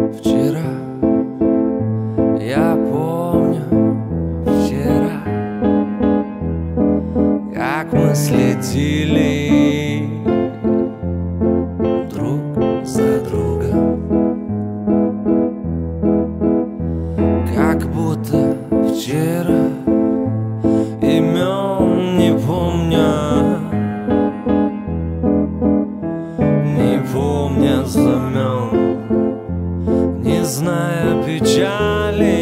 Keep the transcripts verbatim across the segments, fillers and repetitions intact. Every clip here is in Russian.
Вчера, я помню, вчера, как мы следили друг за другом, как будто вчера, имен не помня, не помня знамен, не зная печали.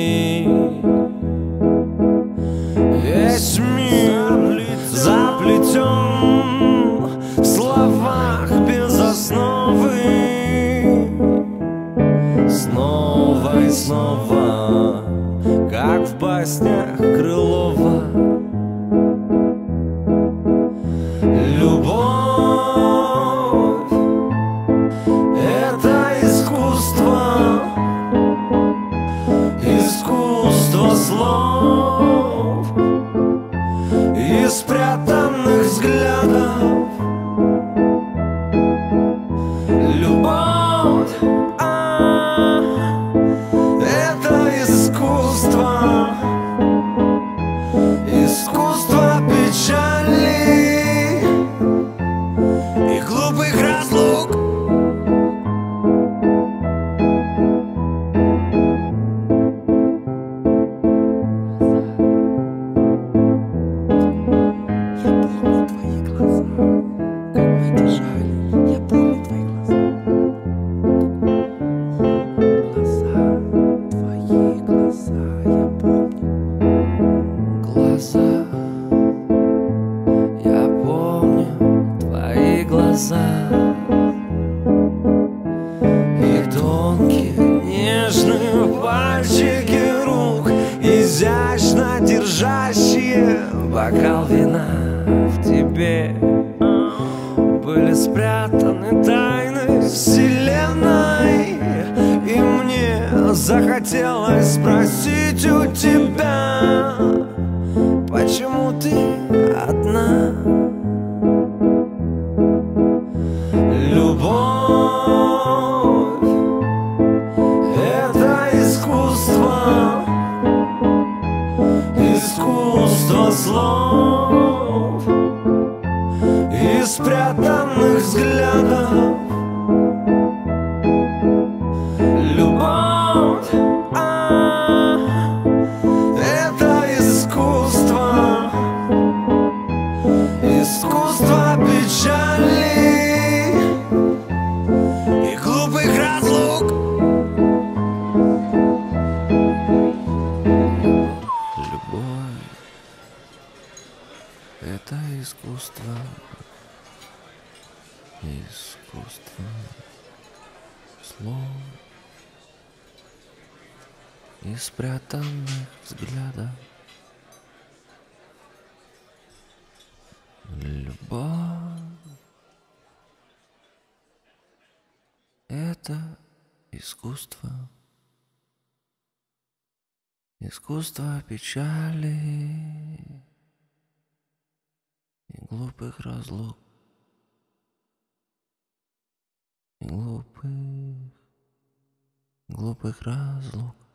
Весь мир заплетен в словах без основы. Снова и снова, как в баснях Крылова. Любовь — это искусство, искусство слов и спрятанных взглядов. Любовь — а, это искусство, искусство печали и глупых разлук. Я помню твои глаза и тонкие нежные пальчики рук, изящно держащие бокал вина. В тебе были спрятаны тайны вселенной, и мне захотелось спросить у тебя: почему ты одна? Любовь — это искусство, искусство слов и спрятанных взглядов. Любовь — а, это искусство, искусство печали и глупых разлук. Любовь — это искусство, искусство слов и спрятанных взглядов. Любовь — это искусство, искусство печали и глупых разлук, и глупых, глупых разлук.